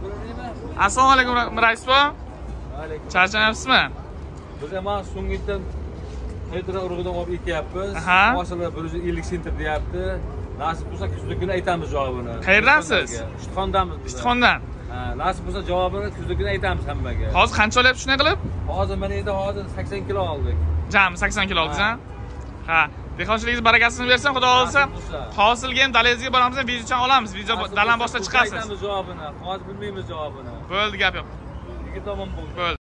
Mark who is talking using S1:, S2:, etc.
S1: Assalomu alaykum rais bo.
S2: Alaykum.
S1: Charchanyapsizmi?
S2: Biz ham so'nggi yildan Xaytira urug'idan olib ekyapmiz. Hosillar 150 sentr deyapti. Nasib bo'lsa kuzda kuni aytamiz javobini.
S1: Qayerdansiz?
S2: Ishtixondamiz biz.
S1: Ishtixondan.
S2: Nasib bo'lsa javobini kuzda kuni aytamiz hammaga.
S1: Hozir qancha olyapsiz shunday qilib?
S2: Hozir mana endi 80 kilo oldik.
S1: Jami 80 kilo oldingiz, ha? Dehqonchiligingiz barakasini bersin, Xudo olsa. Hosilga ham dalangizga boramiz, videodan olamiz. Video dalan boshqa chiqasiz.
S2: Aytamiz javobini. Hozir bilmaymiz javobini.
S1: Bo'ldi, gap yo'q.
S2: Ikki tomon bo'ldi.
S1: Bo'ldi.